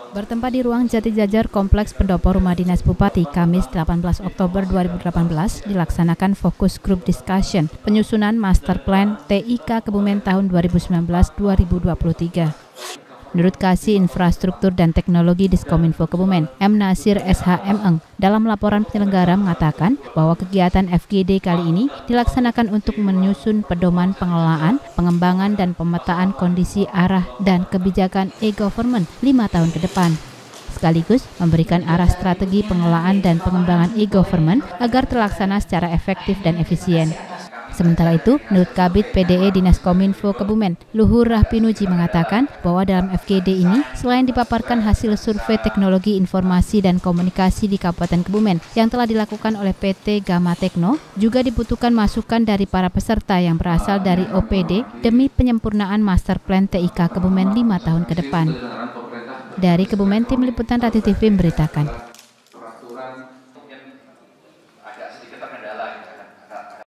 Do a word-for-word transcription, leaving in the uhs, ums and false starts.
Bertempat di ruang Jati Jajar Kompleks Pendopo Rumah Dinas Bupati, Kamis delapan belas Oktober dua ribu delapan belas dilaksanakan fokus group discussion penyusunan Master Plan T I K Kebumen tahun dua ribu sembilan belas sampai dua ribu dua puluh tiga. Menurut Kasih Infrastruktur dan Teknologi Diskominfo Kebumen, M. Nasir S H M Eng, dalam laporan penyelenggara mengatakan bahwa kegiatan F G D kali ini dilaksanakan untuk menyusun pedoman pengelolaan, pengembangan dan pemetaan kondisi arah dan kebijakan e-government lima tahun ke depan. Sekaligus memberikan arah strategi pengelolaan dan pengembangan e-government agar terlaksana secara efektif dan efisien. Sementara itu, menurut Kabid P D E Dinas Kominfo Kebumen, Luhur Rahpinuji mengatakan bahwa dalam F G D ini, selain dipaparkan hasil survei teknologi informasi dan komunikasi di Kabupaten Kebumen yang telah dilakukan oleh P T Gama Tekno, juga dibutuhkan masukan dari para peserta yang berasal dari O P D demi penyempurnaan Master Plan T I K Kebumen lima tahun ke depan. Dari Kebumen, Tim Liputan Rati T V memberitakan.